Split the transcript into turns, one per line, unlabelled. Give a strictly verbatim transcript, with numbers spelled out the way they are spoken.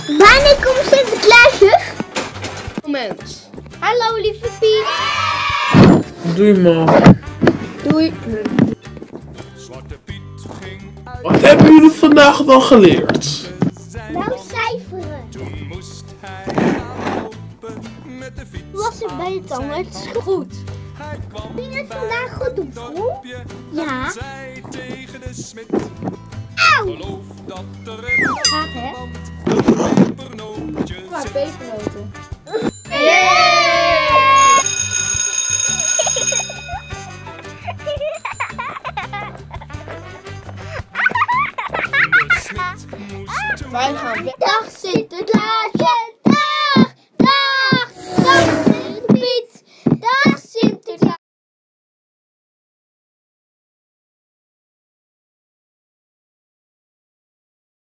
Wanneer komt Sinterklaas, juf?
Moment.
Hallo, lieve Piet.
Doei, mam.
Doei.
Wat hebben jullie vandaag dan geleerd?
Nou, cijferen. Hoe was het bij je tanden? Het is goed. Ging het vandaag goed op school? Ja. Auw! Gaat, hè?
Maar pepernoten. Wij gaan weg.
Dag Sinterklaas.